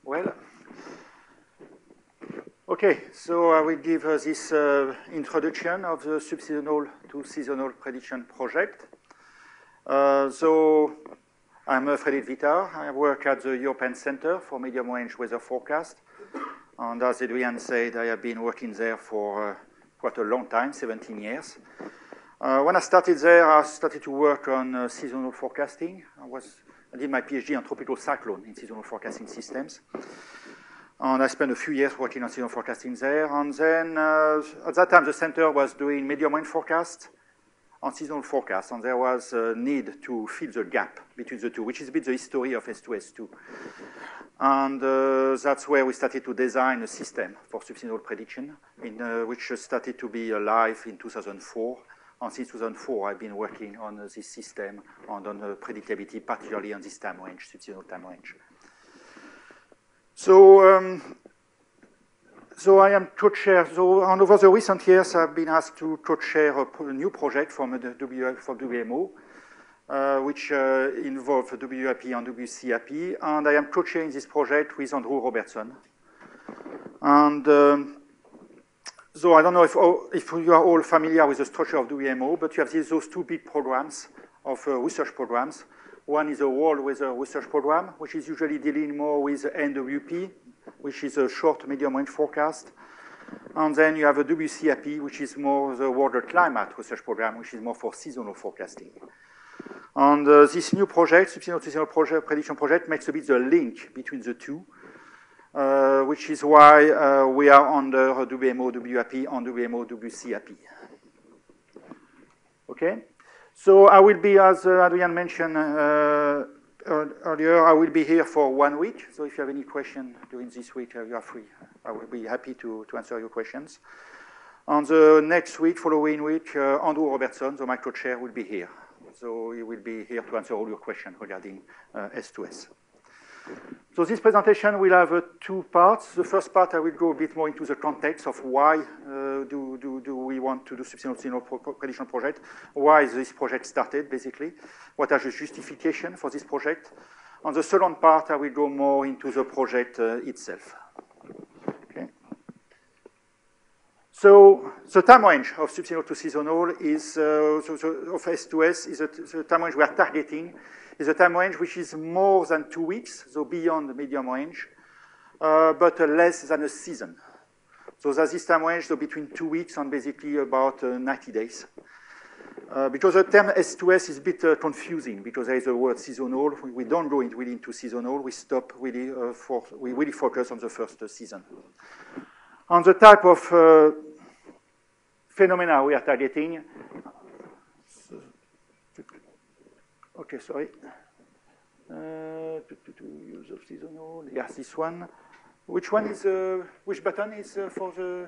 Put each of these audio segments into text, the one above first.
Well, okay, so I will give this introduction of the subseasonal to seasonal prediction project. So I'm Frédéric Vittard. I work at the European Center for Medium Range Weather Forecast. And as Adrian said, I have been working there for quite a long time, 17 years. When I started there, I started to work on seasonal forecasting. I did my PhD on tropical cyclone in seasonal forecasting systems. And I spent a few years working on seasonal forecasting there. And then at that time, the center was doing medium range forecast and seasonal forecast. And there was a need to fill the gap between the two, which is a bit the history of S2S2. And that's where we started to design a system for subseasonal prediction, which started to be alive in 2004. And since 2004, I've been working on this system and on predictability, particularly on this time range, subseasonal time range. So I am co-chair. So over the recent years, I've been asked to co-chair a new project from WMO, which involves WIP and WCIP. And I am co-chairing this project with Andrew Robertson. And so I don't know if you are all familiar with the structure of WMO, but you have those two big programs of research programs. One is a World Weather Research Program, which is usually dealing more with NWP, which is a short medium range forecast. And then you have a WCIP, which is more the World Climate Research Program, which is more for seasonal forecasting. And this new project, seasonal prediction project, makes a bit the link between the two. Which is why we are under WMO WIP and WMO WCIP. Okay? So I will be, as Adrian mentioned earlier, I will be here for 1 week. So if you have any questions during this week, you are free. I will be happy to answer your questions. On the next week, following week, Andrew Robertson, the micro-chair, will be here. So he will be here to answer all your questions regarding S2S. So this presentation will have two parts. The first part, I will go a bit more into the context of why do we want to do subseasonal prediction project, why this project started, basically, what are the justification for this project. On the second part, I will go more into the project itself. Okay. So the time range of subseasonal to seasonal is, of S2S, is the time range we are targeting is a time range which is more than 2 weeks, so beyond the medium range, but less than a season. So that's this time range, so between 2 weeks and basically about 90 days. Because the term S2S is a bit confusing because there is a word seasonal. We don't go really into seasonal. We stop really we really focus on the first season. On the type of phenomena we are targeting. Okay, sorry. Use of seasonal. Yes, this one. Which one is? Which button is for the?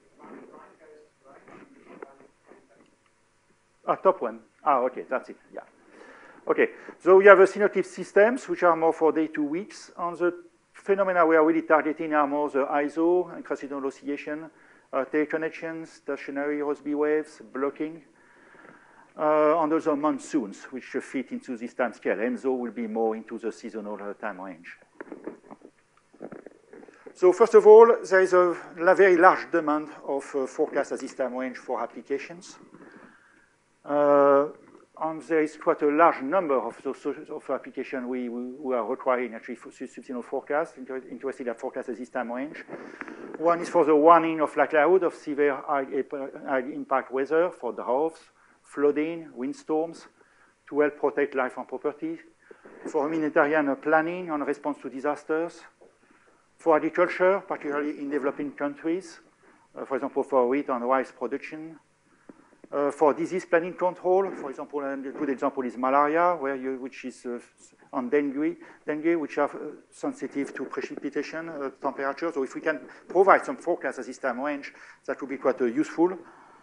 Top one. Okay, that's it. Yeah. Okay, so we have a synoptic systems which are more for day 2 weeks. On the phenomena we are really targeting are more the ISO, intraseasonal oscillation, teleconnections, stationary Rossby waves, blocking. And also monsoons, which fit into this time scale. ENSO will be more into the seasonal time range. So first of all, there is a very large demand of forecast at this time range for applications. And there is quite a large number of those applications we are requiring actually for subseasonal forecast, interested in forecast at this time range. One is for the warning of likelihood of severe high impact weather for droughts, flooding, windstorms, to help protect life and property, for humanitarian planning and response to disasters, for agriculture, particularly in developing countries, for example, for wheat and rice production, for disease planning control, for example, and a good example is malaria, which is on dengue, which are sensitive to precipitation, temperature. So if we can provide some forecast at this time range, that would be quite useful.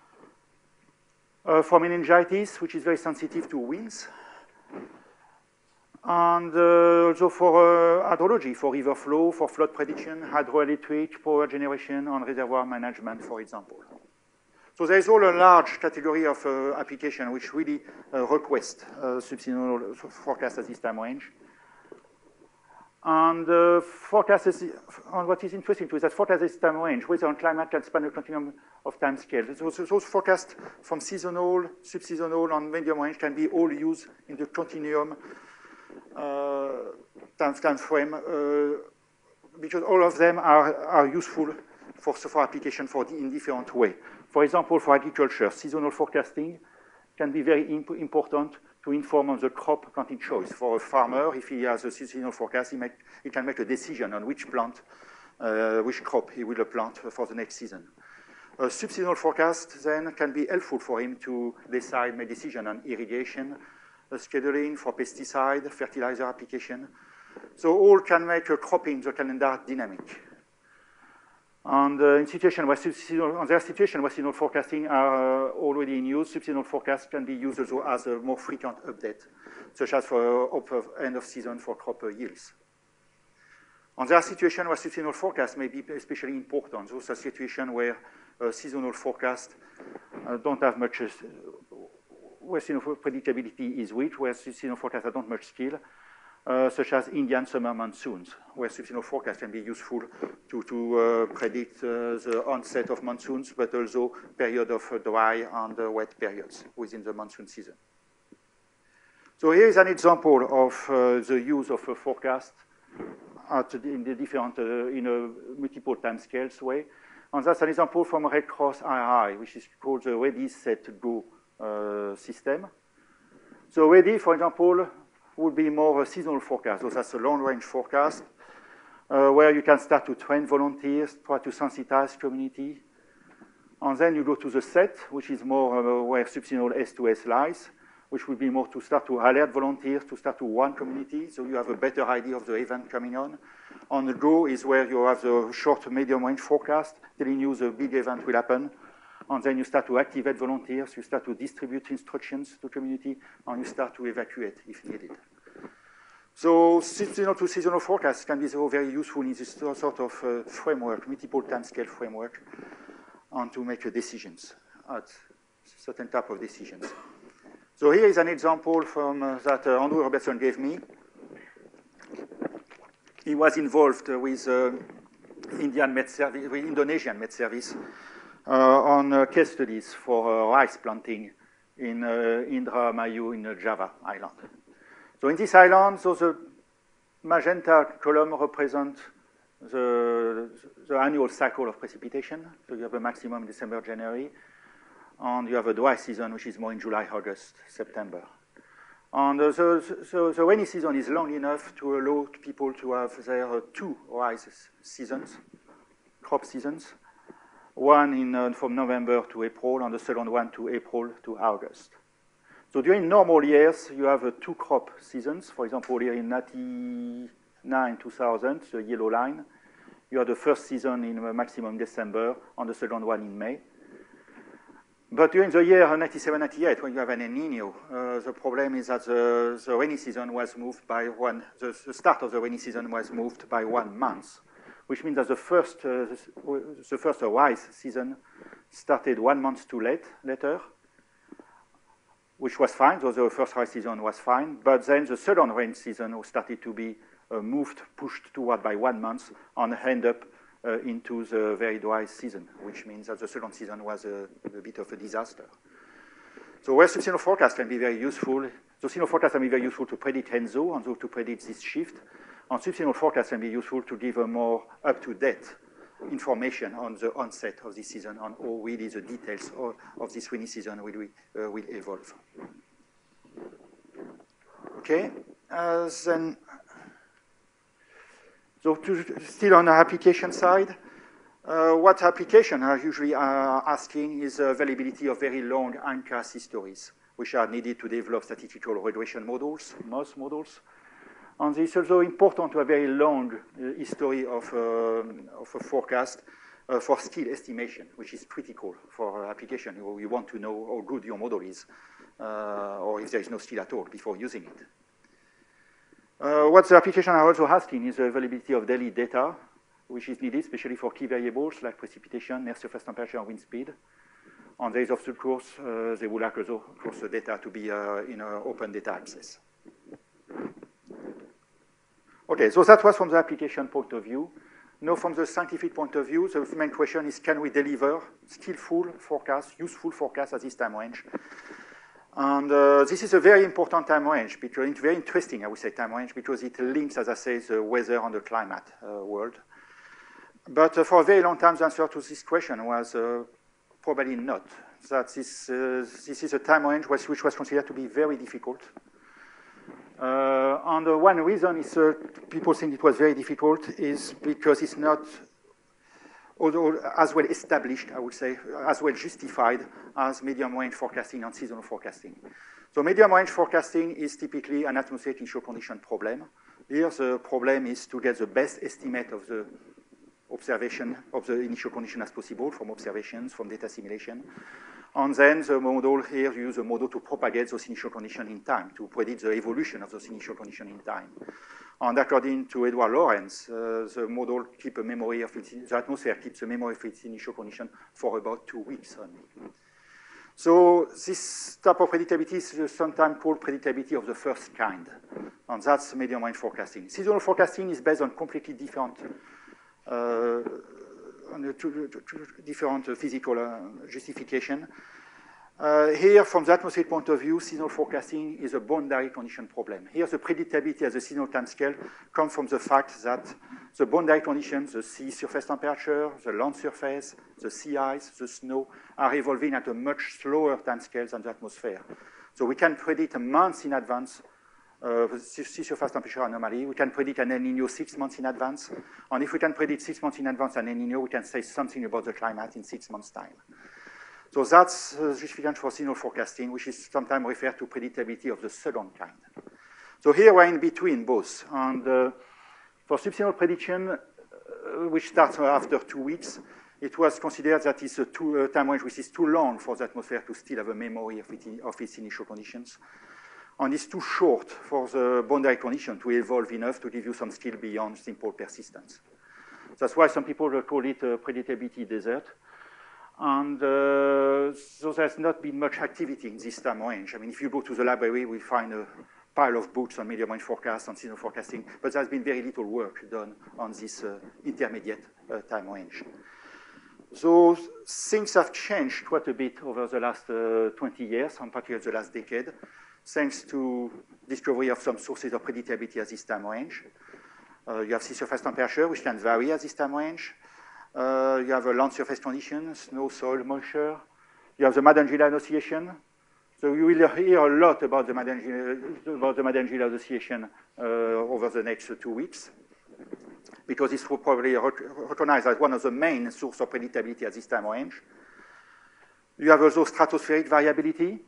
For meningitis, which is very sensitive to winds. And also for hydrology, for river flow, for flood prediction, hydroelectric, power generation, and reservoir management, for example. So there is all a large category of application which really request subseasonal forecast at this time range. And forecast is, and what is interesting too is that forecast is time range, whether on climate can span a continuum of time scale. Those forecasts from seasonal, subseasonal, and medium range can be all used in the continuum time frame because all of them are useful for application in different way. For example, for agriculture, seasonal forecasting can be very important to inform on the crop planting choice. For a farmer, if he has a seasonal forecast, he can make a decision on which crop he will plant for the next season. A subseasonal forecast then can be helpful for him to make decision on irrigation, scheduling for pesticide, fertilizer application. So all can make a cropping the calendar dynamic. And in situation where seasonal forecasting are already in use, subseasonal forecasts can be used also as a more frequent update, such as for end of season for crop yields. And there are situations where subseasonal forecasts may be especially important. Those are situations where seasonal forecasts don't have much, where seasonal predictability is weak, where seasonal forecasts don't much skill, such as Indian summer monsoons, where seasonal forecasts can be useful to predict the onset of monsoons, but also period of dry and wet periods within the monsoon season. So here is an example of the use of a forecast in the different, in a multiple time scales way. And that's an example from Red Cross RI, which is called the Ready, Set, Go system. So Ready, for example, would be more a seasonal forecast. So that's a long-range forecast where you can start to train volunteers, try to sensitize community. And then you go to the set, which is more where subseasonal S2S lies, which would be more to start to alert volunteers, to start to warn community, so you have a better idea of the event coming on. On the go is where you have the short, medium-range forecast, telling you the big event will happen. And then you start to activate volunteers, you start to distribute instructions to community, and you start to evacuate if needed. So seasonal to seasonal forecasts can be very useful in this sort of framework, multiple time scale framework, and to make decisions, certain type of decisions. So here is an example from that Andrew Robertson gave me. He was involved with Indonesian Met Service on case studies for rice planting in Indramayu in Java Island. So in this island, so the magenta column represents the annual cycle of precipitation. So you have a maximum in December, January, and you have a dry season, which is more in July, August, September. And the rainy season is long enough to allow people to have their two rice seasons, crop seasons. One from November to April, and the second one to April to August. So during normal years, you have two crop seasons. For example, here in 1999, 2000, the yellow line, you have the first season in maximum December, and the second one in May. But during the year 97, 98, when you have an El Nino, the problem is that the rainy season was moved by the start of the rainy season was moved by 1 month, which means that the first rice season started 1 month too later, which was fine. So the first rice season was fine, but then the second rain season started to be pushed toward by 1 month, and end up into the very dry season, which means that the second season was a bit of a disaster. So where seasonal forecasts can be very useful, so seasonal forecasts can be very useful to predict ENSO, and so to predict this shift. And subseasonal forecasts can be useful to give a more up-to-date information on the onset of this season, and how really the details of this rainy season will evolve. Okay, then. So still on the application side, what application are usually asking is the availability of very long ANCAS histories, which are needed to develop statistical regression models, MOS models. And it's also important to have a very long history of a forecast for skill estimation, which is critical for application. You want to know how good your model is, or if there is no skill at all before using it. What the application are also asking is the availability of daily data, which is needed, especially for key variables like precipitation, near surface temperature, and wind speed. And there is, of course, they would like also, of course, the data to be in open data access. Okay, so that was from the application point of view. Now, from the scientific point of view, the main question is, can we deliver skillful forecasts, useful forecasts at this time range? And this is a very important time range, because it's very interesting, I would say, time range, because it links, as I say, the weather and the climate world. But for a very long time, the answer to this question was probably not. That this is a time range which was considered to be very difficult. And one reason is people think it was very difficult is because it's not as well established, I would say, as well justified as medium-range forecasting and seasonal forecasting. So medium-range forecasting is typically an atmospheric initial condition problem. Here, the problem is to get the best estimate of the observation of the initial condition as possible from observations, from data simulation. And then the model here, you use a model to propagate those initial conditions in time, to predict the evolution of those initial conditions in time. And according to Edward Lorenz, the model keeps a memory of its, the atmosphere keeps a memory of its initial condition for about 2 weeks only. So this type of predictability is sometimes called predictability of the first kind. And that's medium-range forecasting. Seasonal forecasting is based on completely different physical justification. Here, from the atmospheric point of view, seasonal forecasting is a boundary condition problem. Here, the predictability at the seasonal timescale comes from the fact that the boundary conditions, the sea surface temperature, the land surface, the sea ice, the snow, are evolving at a much slower timescale than the atmosphere. So we can predict a month in advance sea surface temperature anomaly. We can predict an El Niño 6 months in advance. And if we can predict 6 months in advance an El Niño, we can say something about the climate in 6 months' time. So that's justification for seasonal forecasting, which is sometimes referred to predictability of the second kind. So here we're in between both. And for subseasonal prediction, which starts after 2 weeks, it was considered that it's a time range which is too long for the atmosphere to still have a memory of its initial conditions. And it's too short for the boundary condition to evolve enough to give you some skill beyond simple persistence. That's why some people call it a predictability desert. And so there's not been much activity in this time range. I mean, if you go to the library, we find a pile of books on medium-range forecast and seasonal forecasting, but there's been very little work done on this intermediate time range. So things have changed quite a bit over the last 20 years, in particular the last decade, thanks to discovery of some sources of predictability at this time range. You have sea surface temperature, which can vary at this time range. You have a land surface condition, snow, soil, moisture. You have the Madden-Gillard Association. So you will hear a lot about the Madden-Gillard Association over the next 2 weeks, because it's probably recognized as one of the main sources of predictability at this time range. You have also stratospheric variability.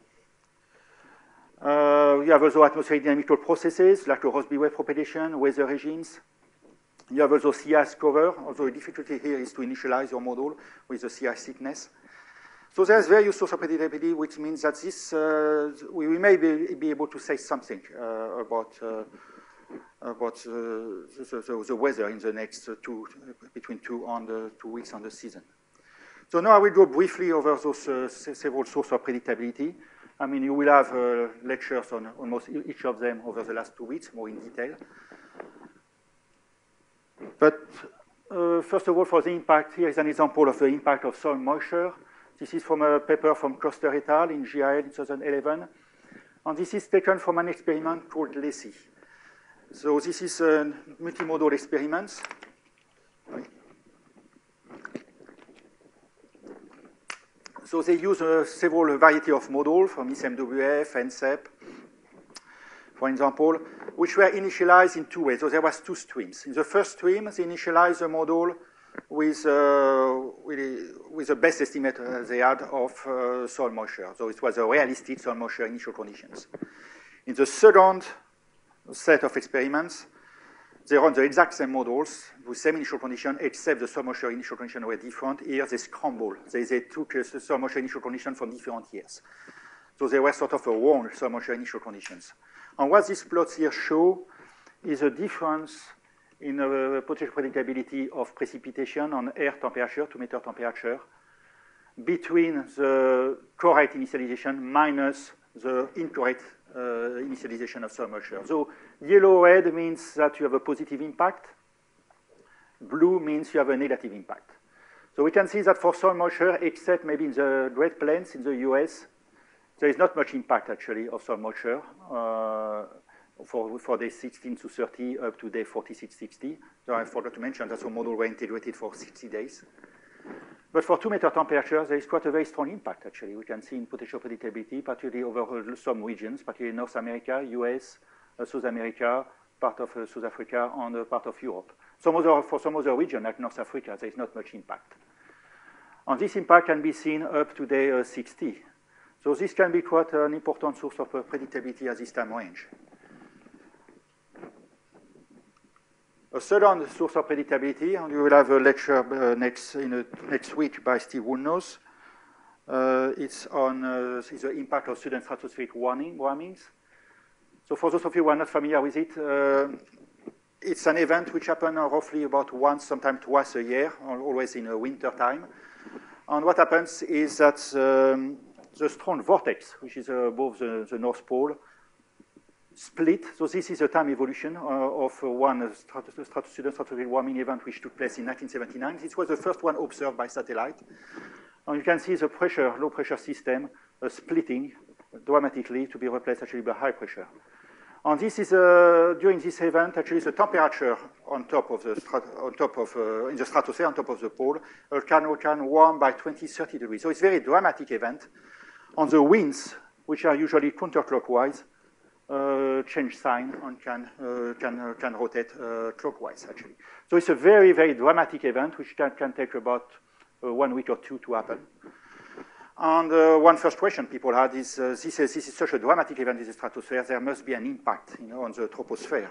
You have also atmospheric dynamical processes, like a Rossby wave propagation, weather regimes. You have also sea ice cover, although the difficulty here is to initialize your model with the sea ice thickness. So there's various sources of predictability, which means that this, we may be able to say something about the weather in the next between 2 and 2 weeks on the season. So now I will go briefly over those several sources of predictability. I mean, you will have lectures on almost each of them over the last 2 weeks, more in detail. But first of all, for the impact, here is an example of the impact of soil moisture. This is from a paper from Koster et al. In GIL in 2011. And this is taken from an experiment called LECI. So this is a multimodal experiment. So they use several variety of models from ICMWF, NCEP, for example, which were initialized in 2 ways. So there was 2 streams. In the first stream, they initialized the model with the best estimate they had of soil moisture. So it was a realistic soil moisture initial conditions. In the second set of experiments, they run the exact same models with same initial condition, except the soil moisture initial conditions were different. Here they scramble. They took the soil moisture initial condition from different years. So they were sort of a wrong soil moisture initial conditions. And what these plots here show is a difference in potential predictability of precipitation on air temperature, 2-meter temperature, between the correct initialization minus the incorrect initialization of soil moisture. So yellow-red means that you have a positive impact. Blue means you have a negative impact. So we can see that for soil moisture, except maybe in the Great Plains in the US, there is not much impact, actually, of soil moisture for day 16 to 30 up to day 46, 60. So I forgot to mention that the model were integrated for 60 days. But for 2-meter temperatures, there is quite a very strong impact, actually. We can see in potential predictability, particularly over some regions, particularly North America, US, South America, part of South Africa, and part of Europe. For some other regions, like North Africa, there is not much impact. And this impact can be seen up to day 60. So this can be quite an important source of predictability at this time range. A second source of predictability, and we will have a lecture next week by Steve Woolnoth. It's on the impact of sudden stratospheric warmings. So for those of you who are not familiar with it, it's an event which happens roughly about once, sometimes twice a year, always in winter time. And what happens is that the strong vortex, which is above the North Pole, split. So this is a time evolution of one sudden stratospheric warming event which took place in 1979. This was the first one observed by satellite. And you can see the pressure, low pressure system splitting dramatically to be replaced actually by high pressure. And this is during this event, actually, the temperature on top of the in the stratosphere, on top of the pole, can warm by 20, 30 degrees. So it's a very dramatic event. On the winds, which are usually counterclockwise, change sign and can rotate clockwise, actually. So it's a very, very dramatic event, which can take about 1 week or two to happen. And one first question people had is, this is such a dramatic event in the stratosphere, there must be an impact, on the troposphere.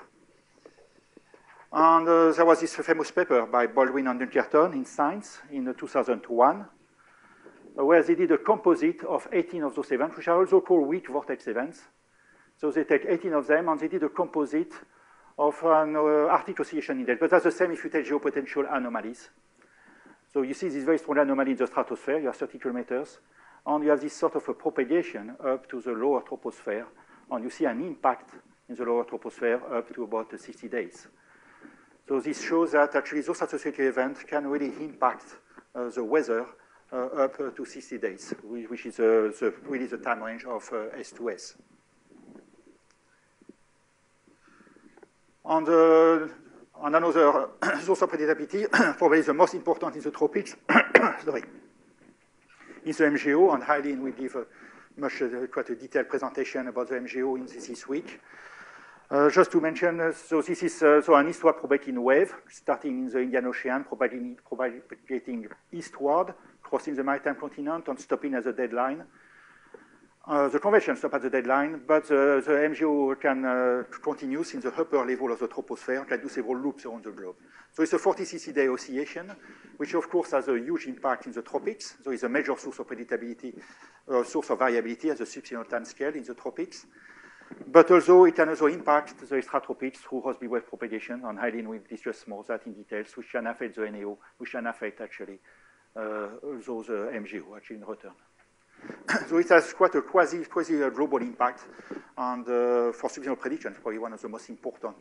And there was this famous paper by Baldwin and Dunkerton in Science in 2001, where they did a composite of 18 of those events, which are also called weak vortex events. So they take 18 of them, and they did a composite of an Arctic oscillation index. But that's the same if you take geopotential anomalies. So you see this very strong anomaly in the stratosphere. You have 30 kilometers. And you have this sort of a propagation up to the lower troposphere. And you see an impact in the lower troposphere up to about 60 days. So this shows that actually those stratospheric events can really impact the weather up to 60 days, which is really the time range of S2S. And another source of predictability, probably the most important in the tropics, sorry, is the MGO, and Eileen will give quite a detailed presentation about the MGO in this week. Just to mention, so this is an eastward propagating wave, starting in the Indian Ocean, propagating eastward, crossing the maritime continent, and stopping at the deadline. The convection stops at the deadline, but the MGO can continue in the upper level of the troposphere, can do several loops around the globe. So it's a 40-60-day oscillation, which of course has a huge impact in the tropics. So it's a major source of predictability, source of variability at the subsynodal time scale in the tropics. But also it can also impact the extratropics through Rossby wave propagation, and Eileen will discuss more of that in details, which can affect the NAO, which can affect actually those MGO actually in return. So it has quite a quasi global impact, and for subsynodal prediction, it's probably one of the most important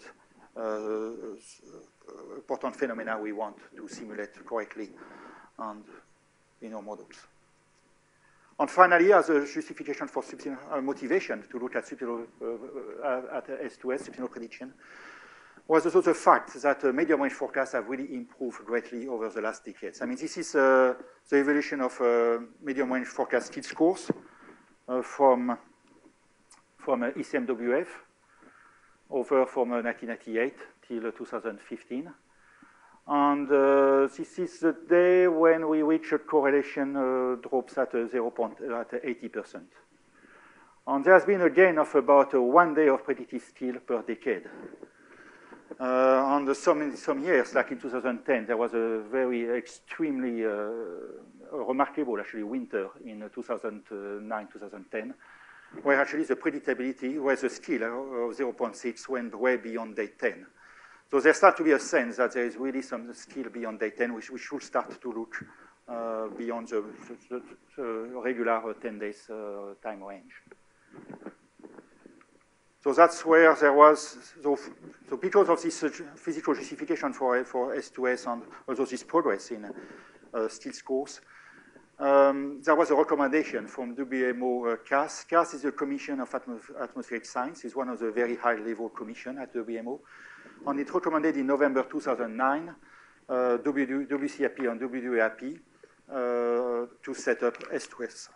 phenomena we want to simulate correctly and in our models. And finally, as a justification for motivation to look at S2S, subsynodal prediction, was also the fact that medium range forecasts have really improved greatly over the last decades. I mean, this is the evolution of medium range forecast kids course from ECMWF over from 1998 till 2015. And this is the day when we reach a correlation drops at 80%. And there's been a gain of about 1 day of predictive skill per decade. And some years, like in 2010, there was a very extremely remarkable, actually, winter in 2009, 2010, where actually the predictability, where the skill of 0.6 went way beyond day 10. So there starts to be a sense that there is really some skill beyond day 10, which we should start to look beyond the regular 10 days time range. So that's where there was, so because of this physical justification for S2S and also this progress in steel scores, there was a recommendation from WMO CAS. CAS is the Commission of Atmospheric Science. It's one of the very high-level commission at WMO. And it recommended in November 2009 WCAP and WAP to set up S2S.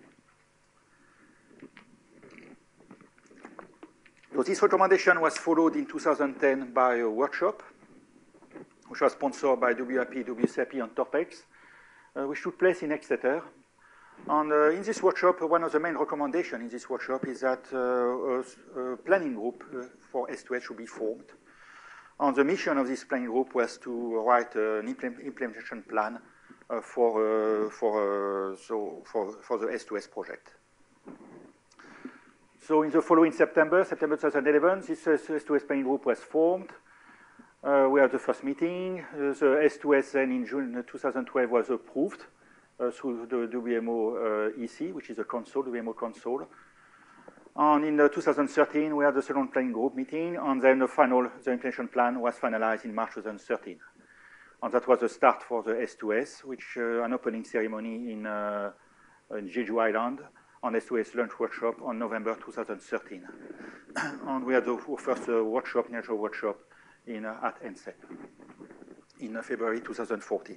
So this recommendation was followed in 2010 by a workshop, which was sponsored by WAP, WCAP, and TORPEX, which took place in Exeter. And in this workshop, one of the main recommendations in this workshop is that a planning group for S2S should be formed. And the mission of this planning group was to write an implementation plan for the S2S project. So in the following September 2011, this S2S planning group was formed. We had the first meeting. The S2S then in June 2012 was approved through the WMO EC, which is a console, WMO console. And in 2013, we had the second planning group meeting, and then the implementation plan was finalized in March 2013. And that was the start for the S2S, which an opening ceremony in Jeju Island, on S2S launch workshop on November 2013. And we had the first initial workshop at NCEP in February 2014.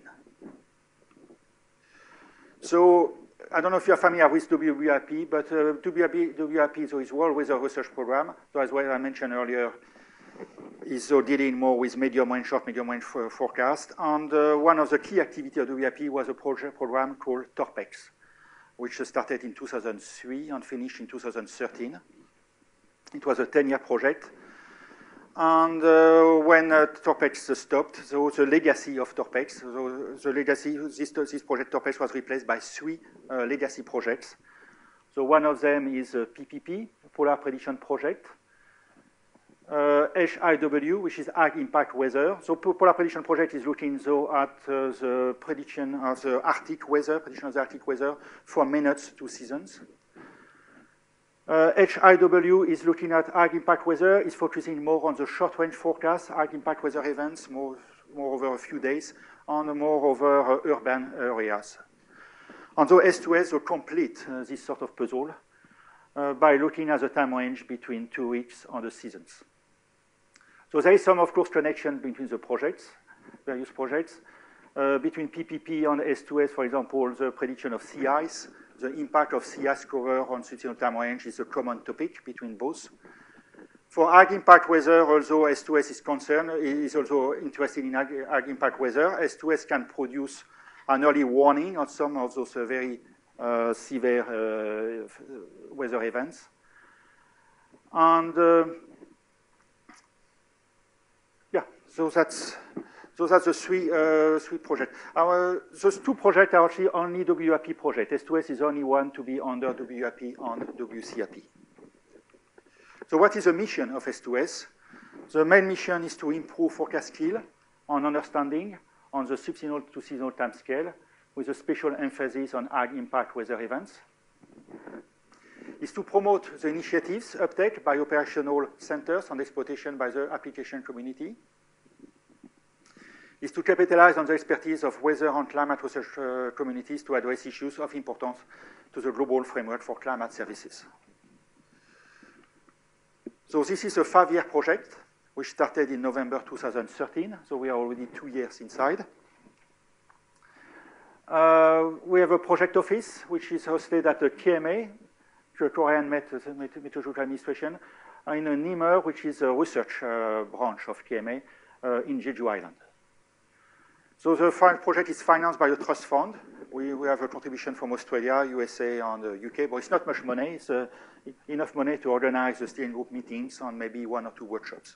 So I don't know if you're familiar with WAP, but WAP is World Weather Research Program. So as well I mentioned earlier, is dealing more with medium-range, short medium-range forecast. And one of the key activities of WAP was a program called TORPEX, which started in 2003 and finished in 2013. It was a 10-year project. And when TORPEX stopped, so the legacy of TORPEX, this project TORPEX was replaced by 3 legacy projects. So one of them is PPP, Polar Prediction Project. HIW, which is Ag Impact Weather. So Polar Prediction Project is looking at the prediction of the Arctic weather, from minutes to seasons. HIW is looking at Ag Impact Weather, is focusing more on the short-range forecast, Ag Impact Weather events, more over a few days, and more over urban areas. And so S2S will complete this sort of puzzle by looking at the time range between 2 weeks and the seasons. So there is some, of course, connection between the projects, various projects. Between PPP and S2S, for example, the prediction of sea ice, the impact of sea ice cover on seasonal time range is a common topic between both. For Ag Impact Weather, although S2S is concerned, is also interested in Ag Impact Weather. S2S can produce an early warning on some of those very severe weather events. And so that's the three projects. Those 2 projects are actually only WAP projects. S2S is only one to be under WAP and WCAP. So what is the mission of S2S? The main mission is to improve forecast skill and understanding on the subseasonal to seasonal time scale, with a special emphasis on Ag Impact Weather events. Is to promote the initiatives uptake by operational centers and exploitation by the application community. Is to capitalize on the expertise of weather and climate research communities to address issues of importance to the global framework for climate services. So this is a 5-year project, which started in November 2013, so we are already 2 years inside. We have a project office, which is hosted at the KMA, the Korean Meteorological Administration, in NIMR, which is a research branch of KMA in Jeju Island. So the project is financed by a trust fund. We have a contribution from Australia, USA, and the UK, but it's not much money. It's enough money to organize the steering group meetings and maybe 1 or 2 workshops.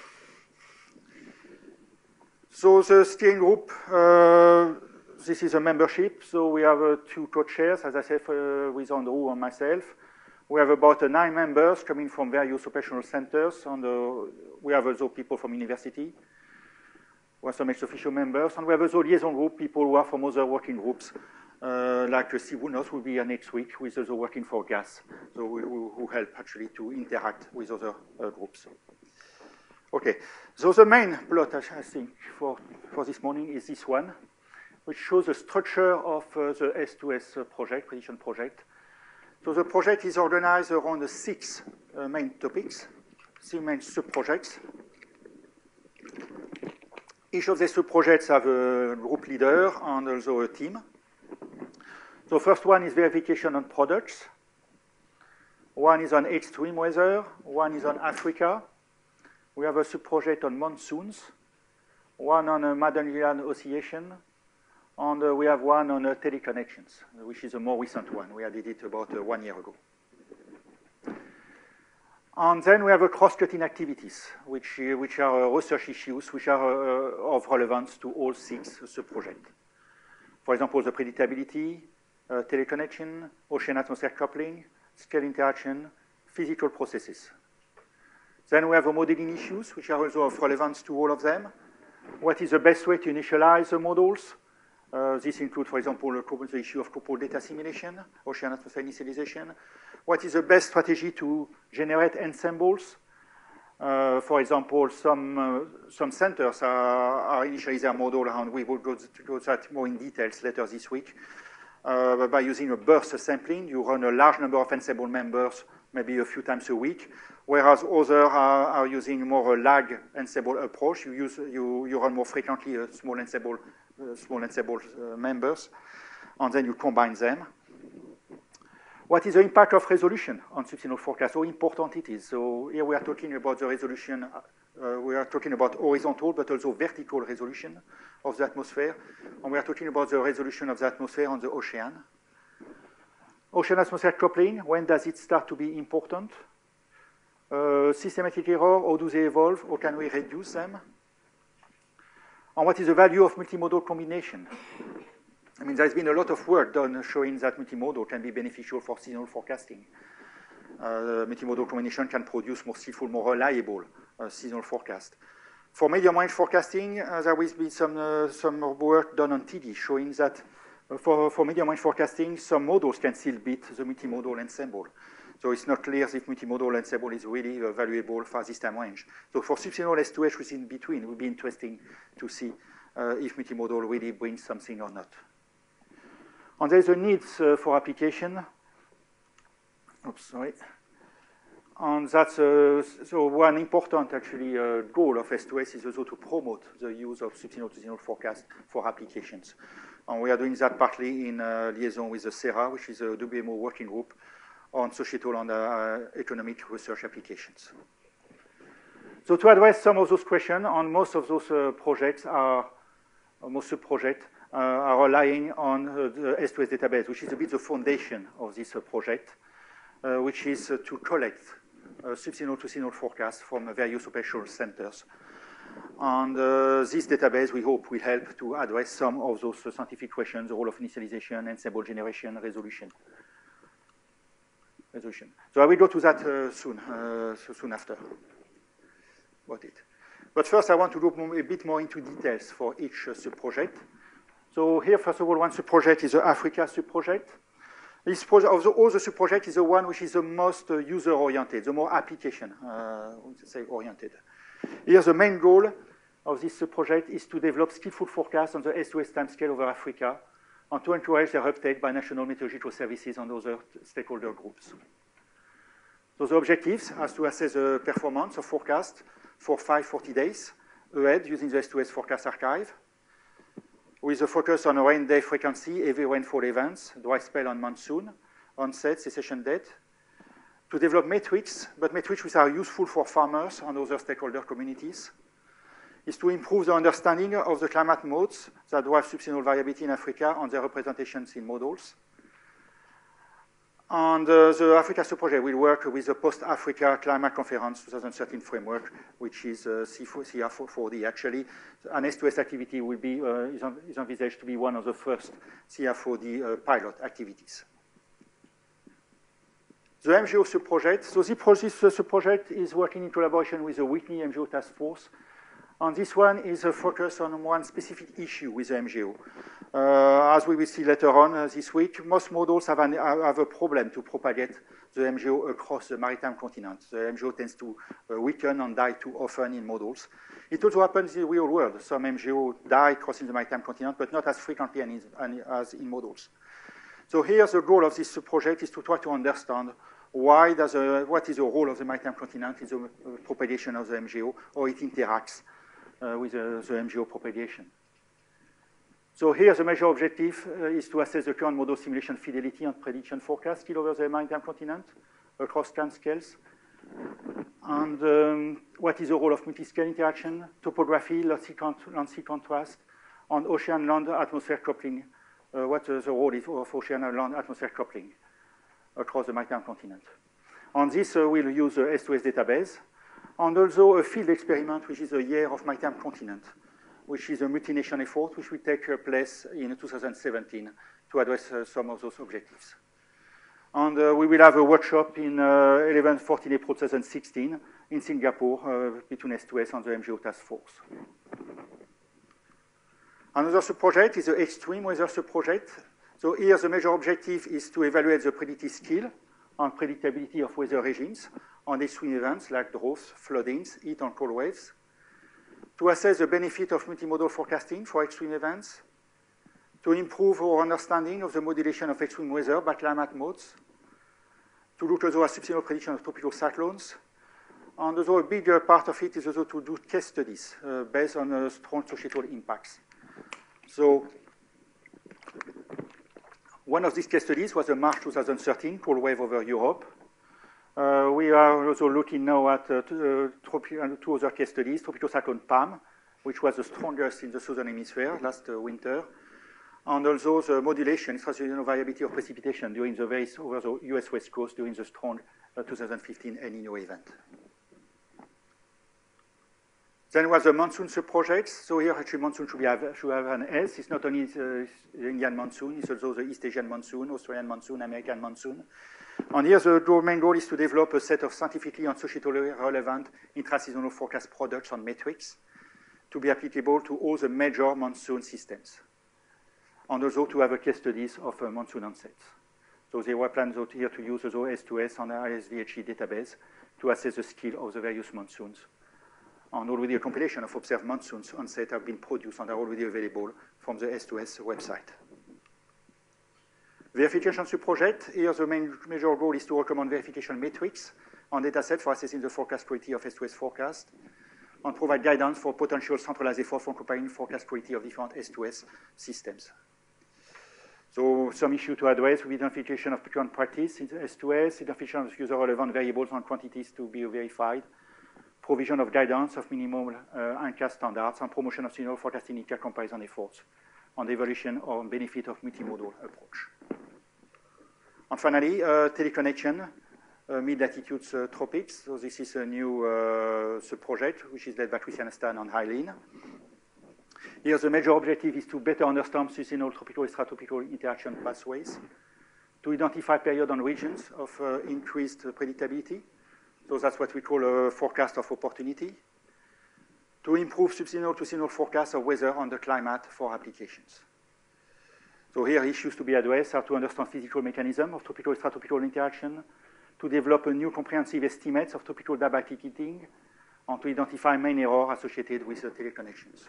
So the steering group, this is a membership. So we have 2 co-chairs, as I said, with Andrew and myself. We have about 9 members coming from various operational centers, and we have also people from university. We have some ex-officio members, and we have also liaison group, people who are from other working groups like Steve Woodnos will be here next week, who is also working for GAS, so who help actually to interact with other groups. Okay, so the main plot, I think, for this morning is this one, which shows the structure of the S2S project, prediction project. So the project is organized around the 6 main topics, 6 main sub-projects. Each of these sub-projects have a group leader and also a team. So first one is verification on products. One is on extreme weather. One is on Africa. We have a sub-project on monsoons. One on Madden-Gilliland oscillation. And we have one on teleconnections, which is a more recent one. We did it about 1 year ago. And then we have a cross-cutting activities, which are research issues, which are of relevance to all 6 sub-projects. For example, the predictability, teleconnection, ocean-atmosphere coupling, scale interaction, physical processes. Then we have modeling issues, which are also of relevance to all of them. What is the best way to initialize the models? This includes, for example, the issue of coupled data simulation, ocean atmosphere initialization. What is the best strategy to generate ensembles? For example, some centers are initializing their model, and we will go to that more in details later this week. By using a burst sampling, you run a large number of ensemble members, maybe a few times a week, whereas others are using more a lag ensemble approach. You run more frequently a small ensemble members, and then you combine them. What is the impact of resolution on subsignal forecast? How important it is? So here we are talking about the resolution. We are talking about horizontal, but also vertical resolution of the atmosphere. And we are talking about the resolution of the atmosphere on the ocean. Ocean-atmosphere coupling, when does it start to be important? Systematic error, how do they evolve? How can we reduce them? And what is the value of multimodal combination? I mean, there's been a lot of work done showing that multimodal can be beneficial for seasonal forecasting. Multimodal combination can produce more skillful, more reliable seasonal forecast. For medium-range forecasting, there will be some work done on TD showing that for medium-range forecasting, some models can still beat the multimodal ensemble. So it's not clear if multimodal ensemble is really valuable for this time range. So for subsequent S2H within between, it would be interesting to see if multimodal really brings something or not. And there's a need for application. Oops, sorry. And that's so one important actually goal of S2S is also to promote the use of subsequent forecast for applications. And we are doing that partly in liaison with the SERA, which is a WMO working group on societal and economic research applications. So to address some of those questions, and most of those projects are, most sub-projects are relying on the S2S database, which is a bit the foundation of this project, which is to collect subsequent to seasonal forecasts from various operational centers. And this database, we hope, will help to address some of those scientific questions, the role of initialization, ensemble generation, resolution. So I will go to that soon after about it. But first, I want to look a bit more into details for each sub-project. So here, first of all, one sub-project is the Africa sub-project. This project, of all the sub-projects, is the one which is the most user-oriented, the more application-oriented. Here, the main goal of this sub-project is to develop skillful forecasts on the S2S timescale over Africa and to encourage their uptake by national meteorological services and other stakeholder groups. So the objectives are to assess the performance of forecast for 40 days ahead using the S2S forecast archive, with a focus on rain day frequency, heavy rainfall events, dry spell and monsoon, onset, cessation date, to develop metrics, but metrics which are useful for farmers and other stakeholder communities, is to improve the understanding of the climate modes that drive subseasonal variability in Africa and their representations in models. And the Africa sub-project will work with the Post-Africa Climate Conference 2013 framework, which is CR4D. Actually, an S2S activity will be, is envisaged to be one of the first CR4D pilot activities. The MGO sub-project. So this sub-project is working in collaboration with the Whitney MGO Task Force And this one is a focus on one specific issue with the MGO. As we will see later on this week, most models have a problem to propagate the MGO across the maritime continent. The MGO tends to weaken and die too often in models. It also happens in the real world. Some MGO die crossing the maritime continent, but not as frequently as in models. So here the goal of this project is to try to understand what is the role of the maritime continent in the propagation of the MGO, or it interacts with the MGO propagation. So here the major objective is to assess the current model simulation fidelity and prediction forecast still over the maritime continent across time scales. And what is the role of multi-scale interaction, topography, land-sea contrast, and ocean-land atmosphere coupling. What the role is of ocean and land atmosphere coupling across the maritime continent. On this, we'll use the S2S database, and also a field experiment, which is a year of maritime continent, which is a multi-nation effort, which will take place in 2017 to address some of those objectives. And we will have a workshop in 11-14 April 2016 in Singapore between S2S and the MGO task force. Another sub-project is the Extreme Weather sub-project. So here the major objective is to evaluate the predictive skill and predictability of weather regimes on extreme events like droughts, floodings, heat and cold waves, to assess the benefit of multimodal forecasting for extreme events, to improve our understanding of the modulation of extreme weather by climate modes, to look also at subsequent prediction of tropical cyclones, and also a bigger part of it is also to do case studies based on strong societal impacts. So one of these case studies was the March 2013 cold wave over Europe. We are also looking now at two other case studies, Tropical Cyclone Pam, which was the strongest in the southern hemisphere last winter, and also the modulation, extraseasonal variability of precipitation during the over the US West Coast during the strong 2015 El Nino event. Then was the monsoon sub-project. So here actually monsoon should have an S. It's not only the Indian monsoon, it's also the East Asian monsoon, Australian monsoon, American monsoon. And here the main goal is to develop a set of scientifically and societally relevant intraseasonal forecast products and metrics to be applicable to all the major monsoon systems. And also to have a case studies of monsoon onsets. So they were planned here to use also S2S and ISVHE database to assess the skill of the various monsoons. And already a compilation of observed monsoons onset have been produced and are already available from the S2S website. Verification sub-project. Here the major goal is to recommend verification metrics on datasets for assessing the forecast quality of S2S forecast and provide guidance for potential centralized efforts for comparing forecast quality of different S2S systems. So some issue to address with identification of current practice in the S2S, identification of user-relevant variables and quantities to be verified, provision of guidance of minimum ANCAS standards, and promotion of scenario forecasting intercomparison efforts, and evaluation of benefit of multimodal approach. And finally, teleconnection, mid-latitude tropics. So this is a new sub-project, which is led by Christian Stan and Eileen. Here, the major objective is to better understand seasonal tropical and extratropical interaction pathways, to identify periods and regions of increased predictability. So that's what we call a forecast of opportunity, to improve subseasonal to seasonal forecasts of weather and the climate for applications. So here issues to be addressed are to understand physical mechanism of tropical and extratropical interaction, to develop a new comprehensive estimates of tropical diabatic heating, and to identify main errors associated with teleconnections.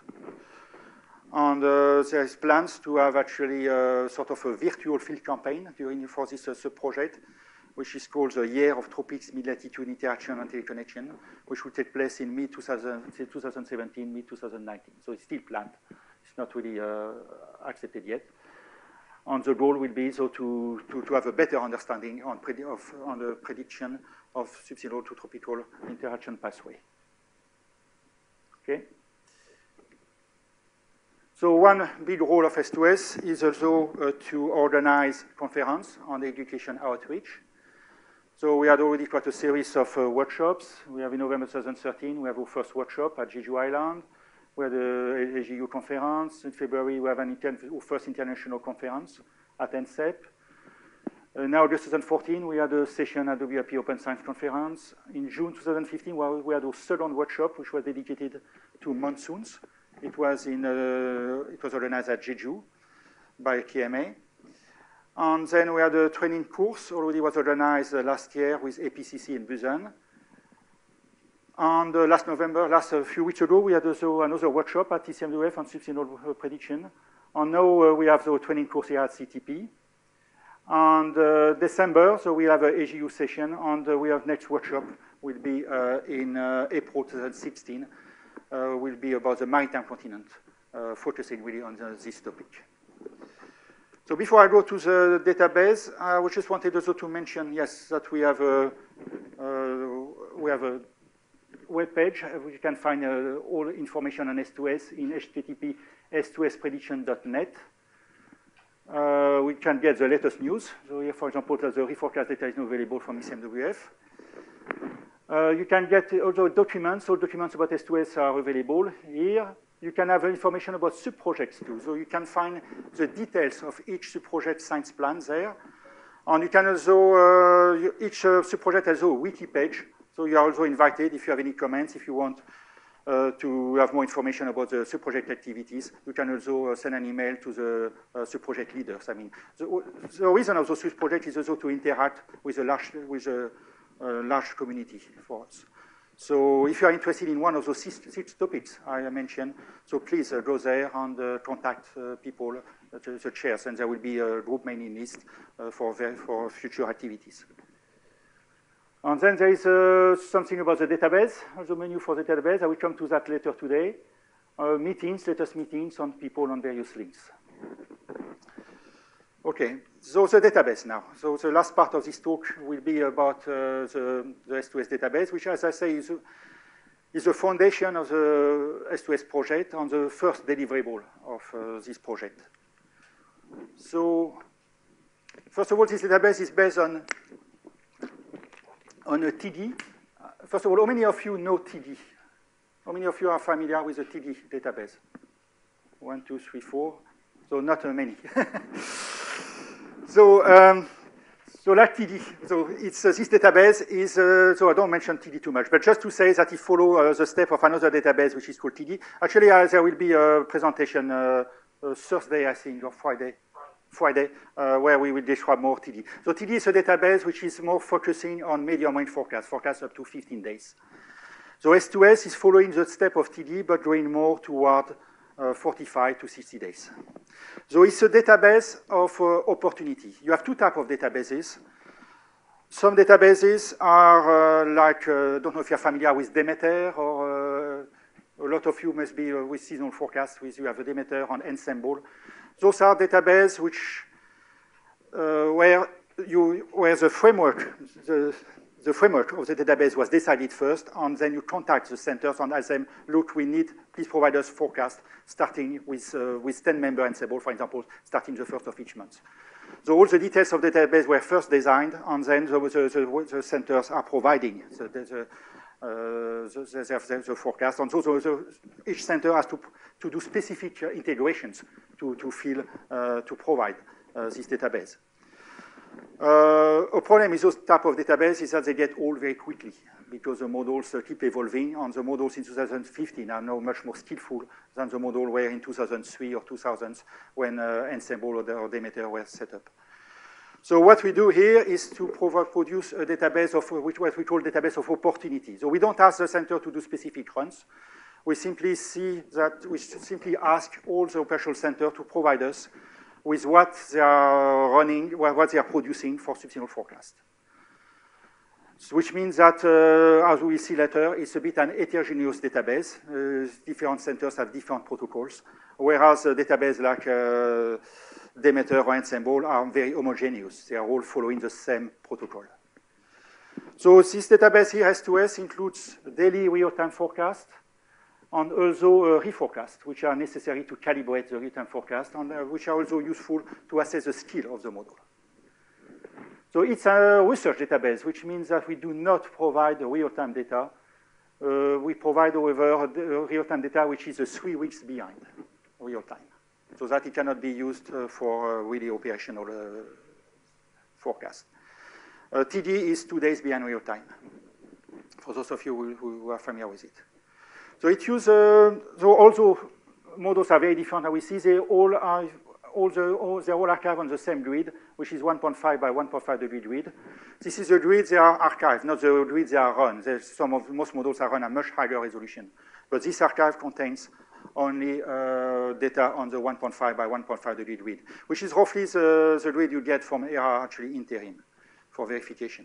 And there is plans to have actually sort of a virtual field campaign for this sub-project, which is called the Year of Tropics Mid-Latitude Interaction and Teleconnection, which will take place in mid-2017, mid-2019. So it's still planned. It's not really accepted yet. And the goal will be so to have a better understanding on the prediction of subseasonal to tropical interaction pathway. Okay? So one big role of S2S is also to organize conference on education outreach. So we had already quite a series of workshops. We have in November 2013, we have our first workshop at Jeju Island. We had the AGU conference. In February, we have our first international conference at NCEP. Now, 2014, we had a session at the WIP Open Science Conference. In June 2015, we had a second workshop, which was dedicated to monsoons. It was organized at Jeju by KMA. And then we had a training course, already was organized last year with APCC in Busan. And last few weeks ago, we had also another workshop at TCMWF on subsidial prediction. And now we have the training course here at CTP. And December, so we have an AGU session, and we have next workshop will be in April 2016. Will be about the maritime continent, focusing really on this topic. So before I go to the database, I just wanted also to mention, yes, that we have a web page where you can find all information on S2S in http s2sprediction.net. We can get the latest news. So here, for example, the reforecast data is now available from ECMWF. You can get also documents. All documents about S2S are available here. You can have information about sub-projects too. So you can find the details of each sub-project science plan there. And you can also, each sub-project has a wiki page. So you are also invited if you have any comments, if you want to have more information about the sub-project activities. You can also send an email to the sub-project leaders. I mean, the reason of the sub-project is also to interact with a large community for us. So if you are interested in one of those six topics I mentioned, so please go there and contact people, the chairs, and there will be a group mailing list for future activities. And then there is something about the database, the menu for the database. I will come to that later today. Latest meetings on people on various links. Okay, so the database now. So the last part of this talk will be about the S2S database, which, as I say, is the foundation of the S2S project and the first deliverable of this project. So, first of all, this database is based on a TD. First of all, how many of you know TD? How many of you are familiar with the TD database? 1, 2, 3, 4. So not many. So like TD, so it's this database is. So I don't mention TD too much, but just to say that it follows the step of another database which is called TD. Actually, there will be a presentation Thursday, I think, or Friday, where we will describe more TD. So TD is a database which is more focusing on medium range forecast up to 15 days. So S2S is following the step of TD, but going more toward 45 to 60 days. So it's a database of opportunity. You have two types of databases. Some databases are don't know if you're familiar with Demeter, or a lot of you must be with seasonal forecast. You have a Demeter and Ensemble. Those are databases which where the framework, the framework of the database was decided first, and then you contact the centers and ask them, look, please provide us forecast starting with 10-member Ensemble, for example, starting the first of each month. So all the details of the database were first designed, and then the centers are providing the forecast. And so each center has to do specific integrations to provide this database. A problem with those type of databases is that they get old very quickly because the models keep evolving, and the models in 2015 are now much more skillful than the model were in 2003 or 2000 when Ensemble or Demeter were set up. So what we do here is to produce a database of what we call database of opportunity. So we don't ask the center to do specific runs. We simply ask all the operational center to provide us with what they are running, what they are producing for subsequent forecast. So which means that, as we will see later, it's a bit an heterogeneous database. Different centers have different protocols, whereas a database like Demeter or Ensemble are very homogeneous. They are all following the same protocol. So this database here, S2S, includes daily real-time forecast, and also reforecast, which are necessary to calibrate the real-time forecast, and which are also useful to assess the skill of the model. So it's a research database, which means that we do not provide real-time data. We provide, however, real-time data which is 3 weeks behind real-time, so that it cannot be used for really operational forecast. TD is 2 days behind real time, for those of you who are familiar with it. So it uses, so also models are very different. How we see they all are, they're all archived on the same grid, which is 1.5 by 1.5 degree grid. This is the grid they are archived, not the grid they are run. Most models are run at much higher resolution. But this archive contains only data on the 1.5 by 1.5 degree grid, which is roughly the grid you get from ERA actually interim for verification.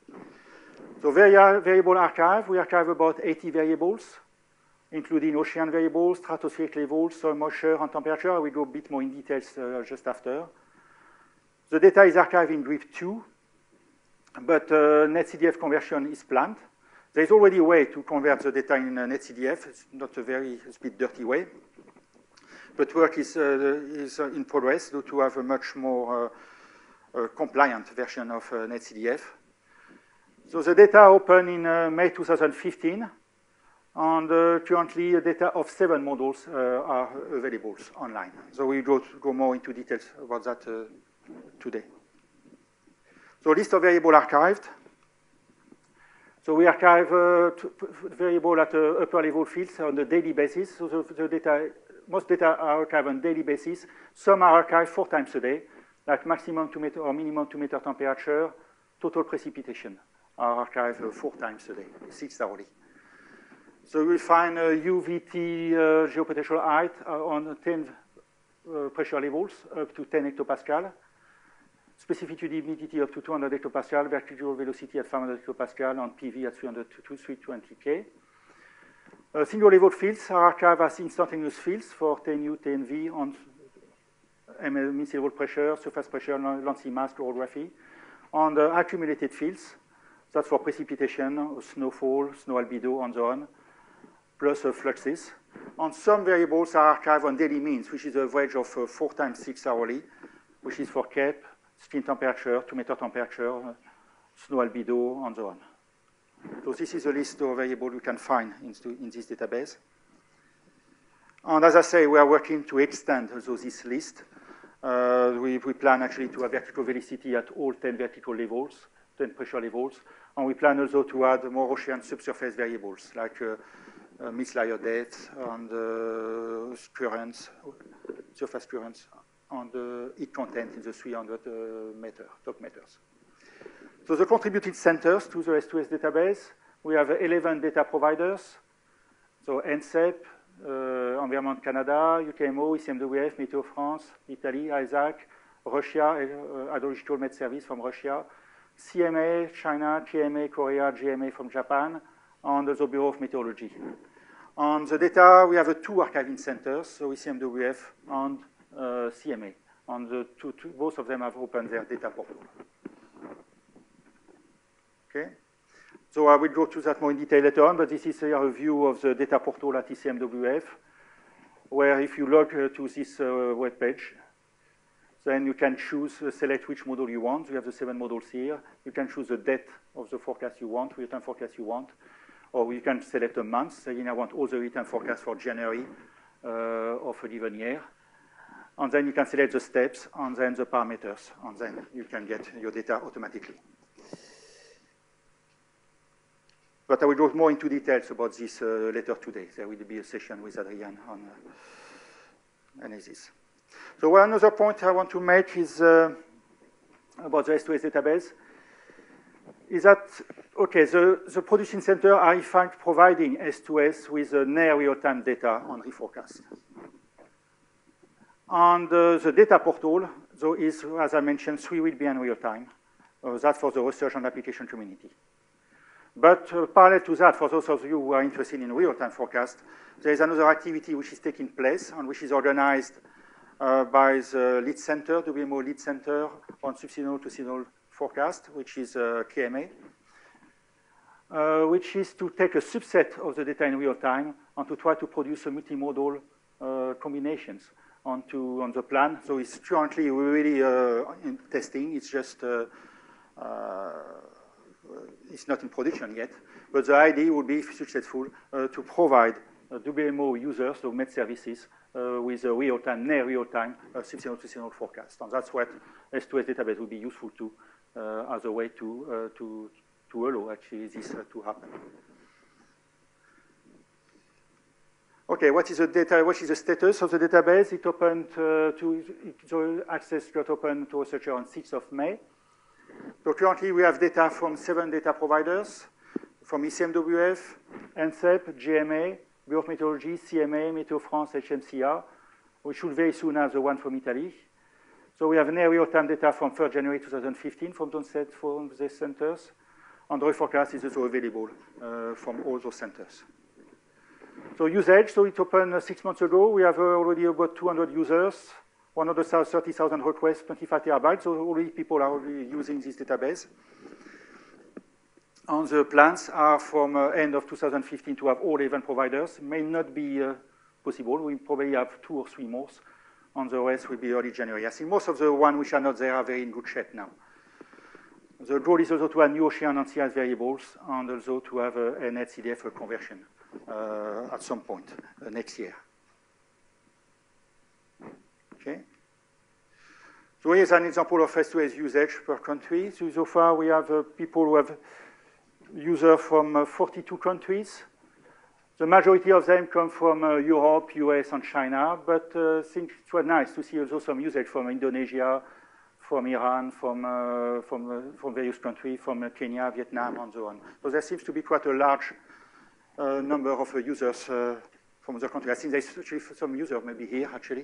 So variable archive, we archive about 80 variables, including ocean variables, stratospheric levels, soil moisture, and temperature. I will go a bit more in details just after. The data is archived in grid 2, but NetCDF conversion is planned. There is already a way to convert the data in NetCDF. It's not a it's a bit dirty way, but work is in progress to have a much more compliant version of NetCDF. So the data opened in May 2015. And currently, data of 7 models are available online. So we go more into details about that today. So list of variable archived. So we archive variable at upper level fields on a daily basis. So the data, most data are archived on a daily basis. Some are archived 4 times a day, like maximum 2 meter or minimum 2 meter temperature, total precipitation are archived 4 times a day, 6 hourly. So you will find UVT geopotential height on 10 pressure levels up to 10 hectopascal, specific humidity up to 200 hectopascal, vertical velocity at 500 hectopascal, and PV at 300 to 320K. Single level fields are archived as instantaneous fields for 10U, 10V on mean sea level pressure, surface pressure, land sea mass, orography, and accumulated fields. That's for precipitation, snowfall, snow albedo, and so on, plus fluxes. And some variables are archived on daily means, which is an average of 4 times 6 hourly, which is for CAPE, stream temperature, 2 meter temperature, snow albedo, and so on. So this is a list of variables you can find in this database. And as I say, we are working to extend also this list. We plan actually to have vertical velocity at all 10 vertical levels, 10 pressure levels. And we plan also to add more ocean subsurface variables, like mist layer depth and currents, surface currents, and heat content in the 300 top meters. So the contributed centers to the S2S database, we have 11 data providers. So NCEP, Environnement Canada, UKMO, ICMWF, Météo France, Italy, ISAC, Russia, Hydrological Met Service from Russia, CMA, China, KMA, Korea, GMA from Japan, and the Bureau of Meteorology. On the data, we have 2 archiving centers, so ICMWF and CMA. And both of them have opened their data portal. Okay. So I will go to that more in detail later on, but this is a view of the data portal at ICMWF, where if you log to this web page, then you can choose, select which model you want. We have the 7 models here. You can choose the date of the forecast you want, real-time forecast you want, or you can select a month, saying I want all the real-time forecasts for January of a given year. And then you can select the steps, and then the parameters, and then you can get your data automatically. But I will go more into details about this later today. There will be a session with Adrian on analysis. So another point I want to make is about the S2S database, is that, okay, the producing center are in fact providing S2S with near real-time data on reforecast. And the data portal, though, is, as I mentioned, 3 weeks behind real time. That's for the research and application community. But parallel to that, for those of you who are interested in real-time forecast, there is another activity which is taking place and which is organized by the lead center, WMO lead center on subseasonal to seasonal forecast, which is KMA, which is to take a subset of the data in real time and to try to produce a multimodal combinations on the plan. So it's currently really in testing. It's just it's not in production yet, but the idea would be, if successful, to provide WMO users, so Met services, with a real-time, near real-time subseasonal to seasonal forecast. And that's what S2S database would be useful to as a way to allow actually this to happen. Okay, what is the data? What is the status of the database? It opened access got open to researcher on 6th of May. So currently we have data from 7 data providers, from ECMWF, NCEP, GMA, Bureau of Meteorology, CMA, Météo France, HMCR. We should very soon have the one from Italy. So we have near real-time data from 3rd January 2015 from these centers. And the reforecast is also available from all those centers. So usage, so it opened 6 months ago. We have already about 200 users, 130,000 requests, 25 terabytes. So already people are already using this database. And the plans are from end of 2015 to have all 11 providers. May not be possible. We probably have 2 or 3 more. And the rest will be early January. I think most of the ones which are not there are very in good shape now. The goal is also to have new ocean and sea ice variables and also to have an CDF conversion at some point next year. Okay. So here's an example of S2S usage per country. So far we have people who have users from 42 countries. The majority of them come from Europe, US, and China, but I think it was nice to see also some usage from Indonesia, from Iran, from various countries, from Kenya, Vietnam, and so on. So there seems to be quite a large number of users from other countries. I think there's actually some users maybe here, actually,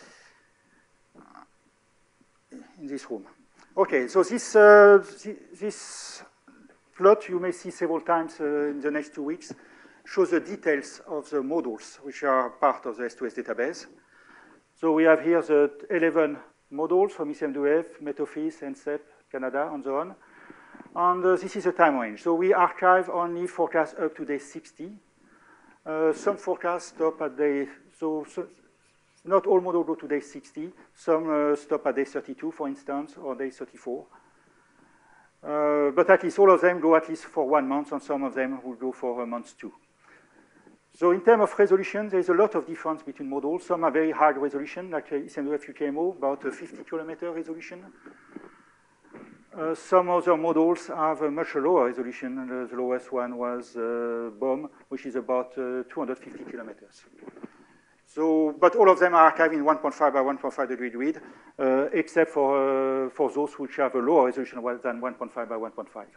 in this room. Okay, so this plot you may see several times in the next 2 weeks shows the details of the modules which are part of the S2S database. So we have here the 11 modules from ECMWF, Met Office, NCEP, Canada, and so on. And this is a time range. So we archive only forecasts up to day 60. Some forecasts stop at day, so not all modules go to day 60. Some stop at day 32, for instance, or day 34. But at least all of them go at least for 1 month, and some of them will go for a month too. So in terms of resolution, there's a lot of difference between modules. Some are very high resolution, like ECMWF UKMO, about a 50-kilometer resolution. Some other modules have a much lower resolution. The lowest one was BOM, which is about 250 kilometers. So, but all of them are archived in 1.5 by 1.5 degree grid, except for those which have a lower resolution than 1.5 by 1.5.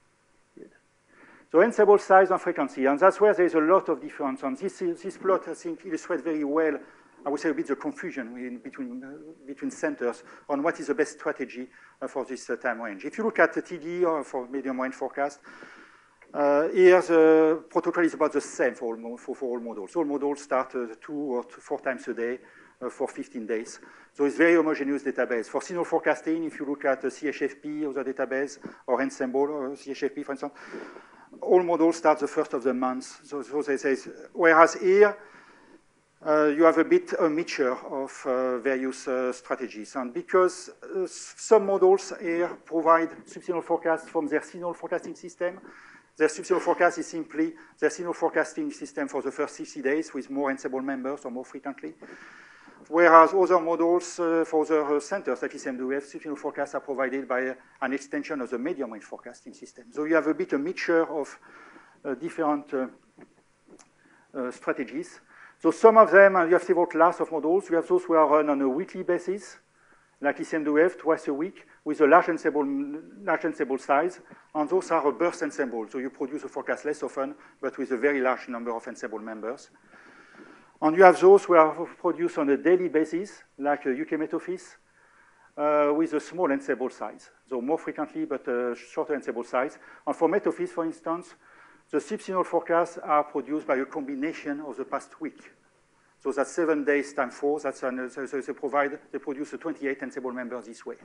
So ensemble size and frequency, and that's where there's a lot of difference. And this plot, I think, illustrates very well, I would say, a bit the confusion between centers on what is the best strategy for this time range. If you look at the TD or for medium range forecast, here the protocol is about the same for all models. All models start 2 or 4 times a day for 15 days. So it's very homogeneous database. For seasonal forecasting, if you look at the CHFP or the database, or Ensemble or CHFP, for instance, all models start the first of the month. So they say, whereas here, you have a mixture of various strategies. And because some models here provide subseasonal forecasts from their seasonal forecasting system, their subseasonal forecast is simply their seasonal forecasting system for the first 60 days with more ensemble members or more frequently. Whereas other models for other centers, like ECMWF, subseasonal forecasts are provided by an extension of the medium range forecasting system. So you have a mixture of different strategies. So some of them, you have several classes of models. You have those who are run on a weekly basis, like ECMWF, twice a week, with a large ensemble size. And those are a burst ensemble. So you produce a forecast less often, but with a very large number of ensemble members. And you have those who are produced on a daily basis, like UK Met Office, with a small ensemble size. So more frequently, but a shorter ensemble size. And for Met Office, for instance, the subseasonal forecasts are produced by a combination of the past week. So that's 7 days times 4. That's they produce 28 ensemble members this way.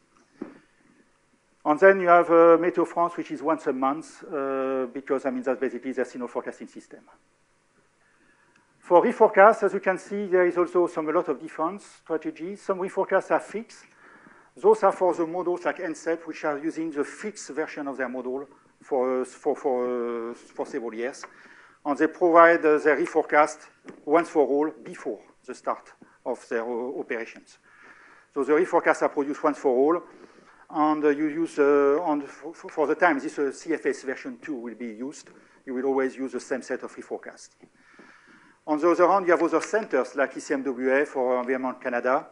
And then you have Météo France, which is once a month, because I mean that's basically their seasonal forecasting system. For reforecast, as you can see, there is also a lot of different strategies. Some reforecasts are fixed. Those are for the models like NCEP, which are using the fixed version of their model for several years. And they provide their reforecast once for all before the start of their operations. So the reforecasts are produced once for all. And you use, for the time, this CFS version 2 will be used. You will always use the same set of reforecasts. On the other hand, you have other centers like ICMWF or Environment Canada,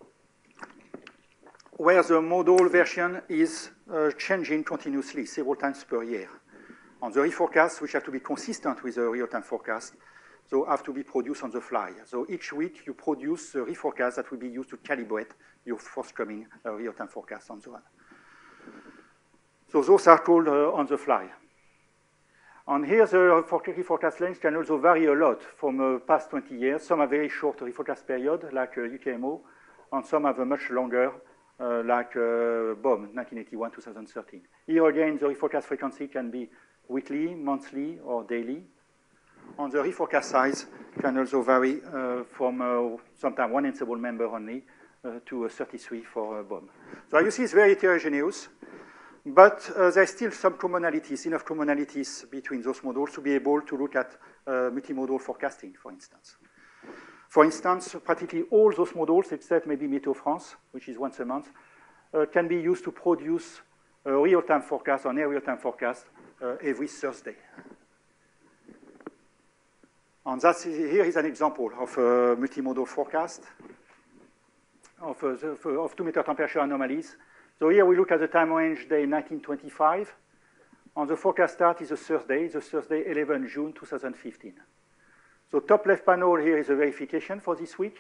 where the model version is changing continuously several times per year. On the reforecasts, which have to be consistent with the real-time forecast, so have to be produced on the fly. So each week you produce a reforecast that will be used to calibrate your forthcoming real-time forecast and so on. So those are called on the fly. And here the reforecast length can also vary a lot from past 20 years. Some are very short reforecast period, like UTMO, and some have a much longer, like BOM, 1981-2013. Here again, the reforecast frequency can be weekly, monthly, or daily. And the reforecast size can also vary from sometimes one ensemble member only to 33 for BOM. So you see it's very heterogeneous, but there's still some commonalities, enough commonalities between those models to be able to look at multimodal forecasting, for instance. For instance, practically all those models, except maybe Météo France, which is once a month, can be used to produce a real-time forecast or near real-time forecast every Thursday. And here is an example of a multimodal forecast of 2-meter temperature anomalies. So here we look at the time range day 1925. And the forecast start is a Thursday, the Thursday 11 June 2015. So top left panel here is a verification for this week,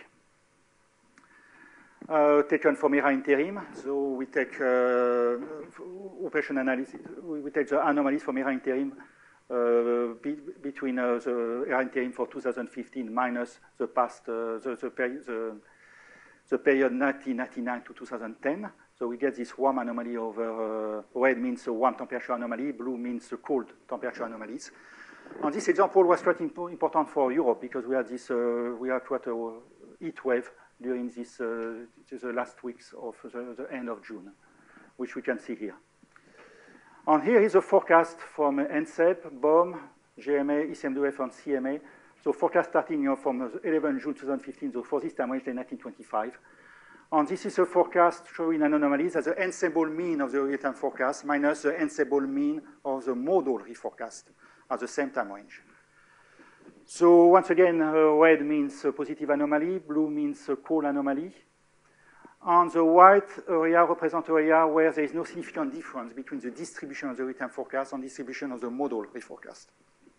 taken from ERA interim. So we take operation analysis. We take the anomalies from ERA interim between the ERA interim for 2015 minus the past the period 1999 to 2010. So we get this warm anomaly over red means a warm temperature anomaly, blue means the cold temperature anomalies. And this example was quite important for Europe because we had this we had quite a heat wave during this the last weeks of the end of June, which we can see here. And here is a forecast from NCEP, BOM, GMA, ICMWF, and CMA. So forecast starting from 11 June 2015, so for this time range, 1925. And this is a forecast showing an anomaly as the ensemble mean of the real-time forecast minus the ensemble mean of the model reforecast at the same time range. So once again, red means a positive anomaly, blue means a cold anomaly. And the white area represents area where there is no significant difference between the distribution of the real-time forecast and distribution of the model reforecast.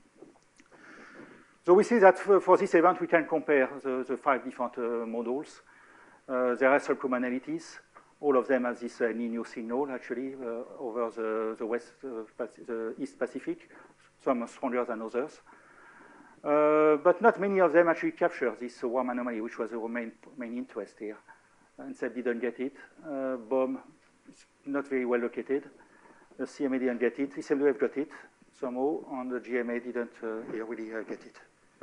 So we see that for this event, we can compare the 5 different models. There are some commonalities. All of them have this El Niño signal, actually, over the East Pacific. Some are stronger than others. But not many of them actually capture this warm anomaly, which was our main interest here. NCEP didn't get it. BOM is not very well located. The CMA didn't get it. ICMWF got it somehow, and the GMA didn't really get it.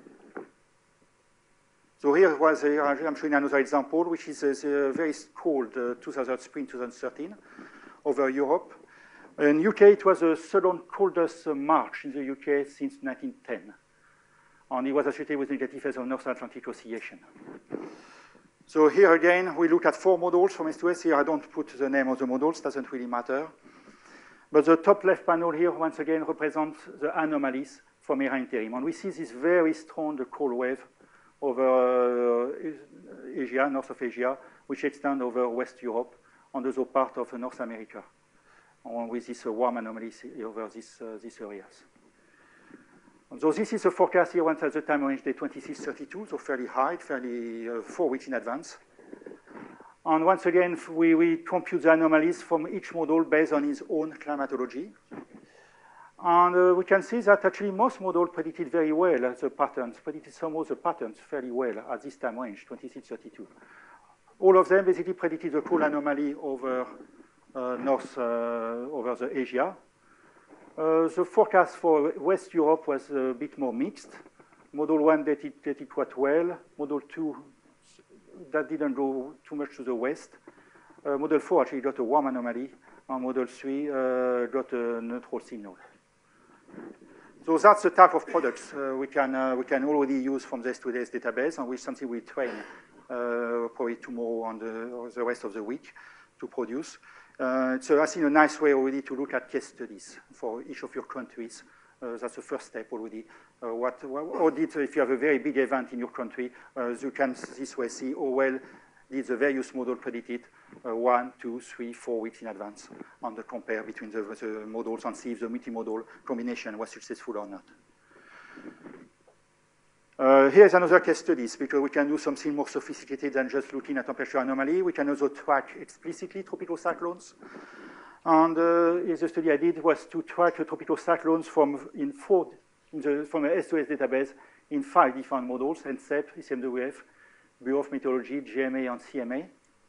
So here was I'm showing another example, which is a very cold spring 2013 over Europe. In UK, it was the second coldest March in the UK since 1910. And it was associated with negative phase of North Atlantic Oscillation. So here again, we look at 4 models from S2S. Here I don't put the name of the models, doesn't really matter. But the top left panel here, once again, represents the anomalies from ERA interim. And we see this very strong cold wave over Asia, north of Asia, which extend over West Europe and also part of North America, and with these warm anomalies over these areas. And so this is a forecast here once at the time range day 2632, so fairly high, fairly 4 weeks in advance. And once again, we compute the anomalies from each model based on its own climatology. And we can see that actually most models predicted very well the patterns, predicted some of the patterns fairly well at this time range, 2632. All of them basically predicted the cold anomaly over over the Asia. The forecast for West Europe was a bit more mixed. Model 1 dated quite well. Model 2, that didn't go too much to the west. Model 4 actually got a warm anomaly, and Model 3 got a neutral signal. So that's the type of products we can already use from the S2S database, and which something we train probably tomorrow and the rest of the week to produce. It's, I think, a nice way already to look at case studies for each of your countries. That's the first step already. If you have a very big event in your country, you can this way see how well did the various models predict it 1, 2, 3, 4 weeks in advance, and compare between the models and see if the multimodal combination was successful or not. Here's another case study, because we can do something more sophisticated than just looking at temperature anomaly. We can also track explicitly tropical cyclones. And the study I did was to track the tropical cyclones from a S2S database in 5 different models: NCEP, ECMWF, Bureau of Meteorology, GMA, and CMA.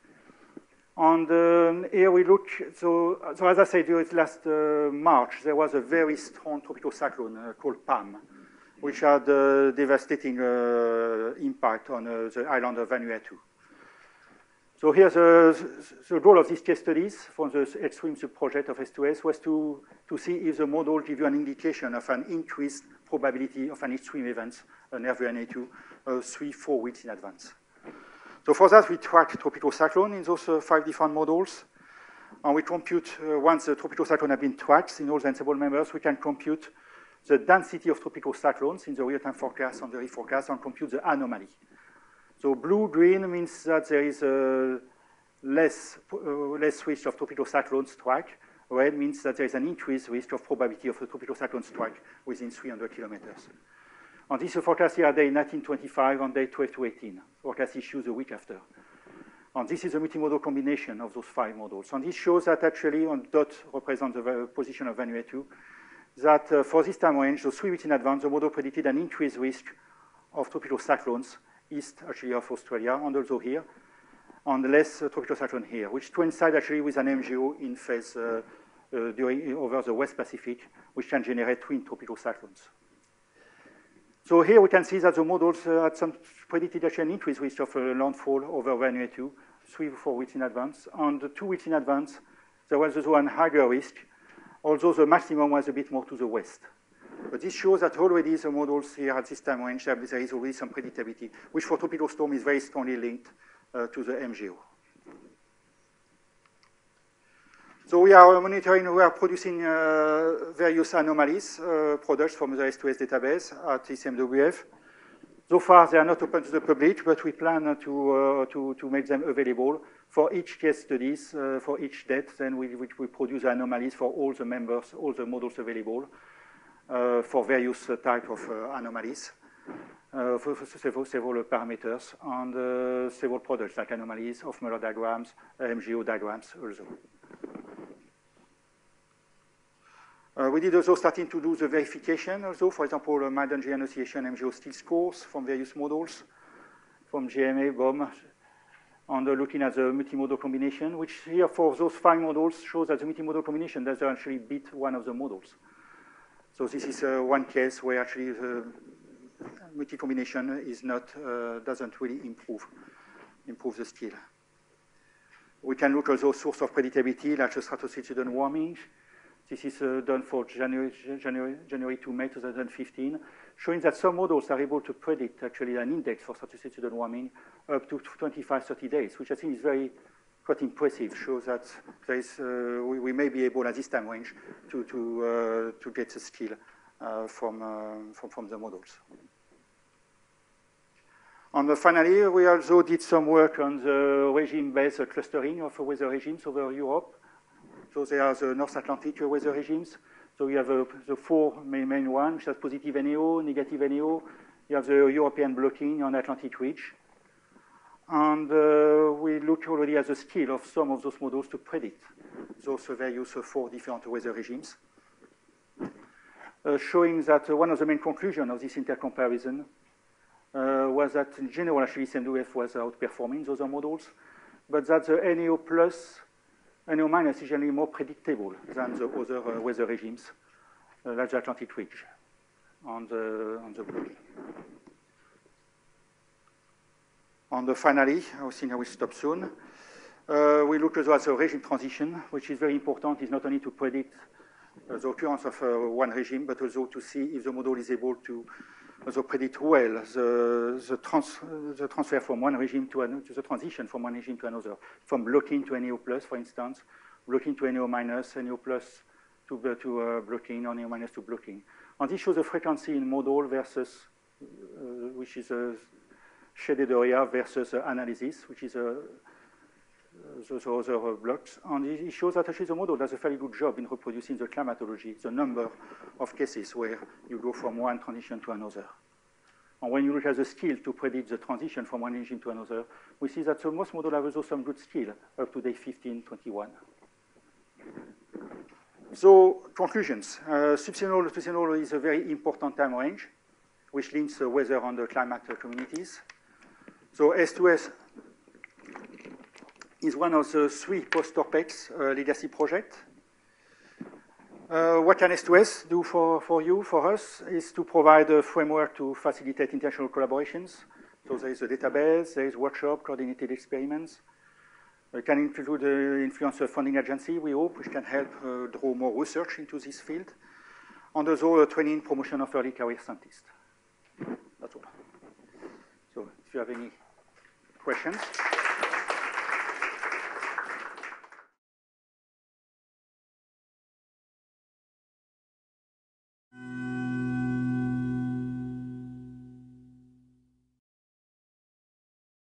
And here we look, so as I said, last March, there was a very strong tropical cyclone called PAM, which had a devastating impact on the island of Vanuatu. So here's the goal of these case studies from the extreme subproject of S2S was to see if the model gives you an indication of an increased probability of an extreme event near Vanuatu 3-4 weeks in advance. So for that, we track tropical cyclone in those 5 different models. And we compute, once the tropical cyclone has been tracked in all the ensemble members, we can compute the density of tropical cyclones in the real-time forecast and the reforecast and compute the anomaly. So blue-green means that there is less risk of tropical cyclone strike. Red means that there is an increased risk of probability of a tropical cyclone strike within 300 kilometers. And this is a forecast here day 1925 and day 12 to 18. Forecast issues a week after. And this is a multimodal combination of those 5 models. And this shows that actually, on dot represents the position of Vanuatu, that for this time range, so 3 weeks in advance, the model predicted an increased risk of tropical cyclones east, actually, of Australia, and also here, and less tropical cyclone here, which coincides actually with an MGO in phase over the West Pacific, which can generate twin tropical cyclones. So here we can see that the models had some predicted actually an increased risk of landfall over Vanuatu 3 or 4 weeks in advance, and 2 weeks in advance, there was also a higher risk, although the maximum was a bit more to the west. But this shows that already the models here at this time range, there is already some predictability, which for tropical storm is very strongly linked to the MGO. So we are monitoring, we are producing various anomalies, products from the S2S database at ECMWF. So far, they are not open to the public, but we plan to make them available for each case studies, for each date. Then we produce anomalies for all the members, all the models available for various types of anomalies, for several parameters, and several products like anomalies, Hofmöller diagrams, MGO diagrams also. We did also starting to do the verification also, for example, Malden-G Association MGO steel scores from various models, from GMA, BOM, and looking at the multimodal combination, which here for those 5 models shows that the multimodal combination does actually beat one of the models. So this is one case where actually the multi-combination is not, doesn't really improve the skill. We can look also source of predictability, like the stratospheric warming. This is done for January to May 2015, showing that some models are able to predict actually an index for stratospheric warming up to 25-30 days, which I think is quite impressive. Shows that there is, we may be able at this time range to get the skill from the models. And finally, we also did some work on the regime-based clustering of weather regimes over Europe. So there are the North Atlantic weather regimes. So we have the 4 main ones, which has positive NAO, negative NAO. You have the European blocking on Atlantic Ridge. And we look already at the skill of some of those models to predict those various 4 different weather regimes, showing that one of the main conclusions of this intercomparison was that in general, actually, ECMWF was outperforming those other models, but that the NAO plus NAO minus is generally more predictable than the other weather regimes, like the Atlantic Ridge on the blocking. And finally, I think I will stop soon. We look also at the regime transition, which is very important. It's not only to predict the occurrence of one regime, but also to see if the model is able to also predict well the transfer from one regime to another, the transition from one regime to another, from blocking to NAO+, for instance, blocking to NO minus, NO plus to blocking, or NO minus to blocking. And this shows the frequency in model versus, which is a shaded area, versus analysis, which is those other blocks. And it shows that actually the model does a fairly good job in reproducing the climatology, the number of cases where you go from one transition to another. And when you look at the skill to predict the transition from one engine to another, we see that most models have also some good skill up to day 15, 21. So, conclusions. Subseasonal to seasonal is a very important time range, which links the weather and the climate communities. So, S2S is one of the 3 post-Torpex legacy projects. What can S2S do for you, for us, is to provide a framework to facilitate international collaborations. So there is a database, there is workshop, coordinated experiments. It can include the influence of funding agency, we hope, which can help draw more research into this field. And also training, promotion of early career scientists. That's all. So if you have any questions.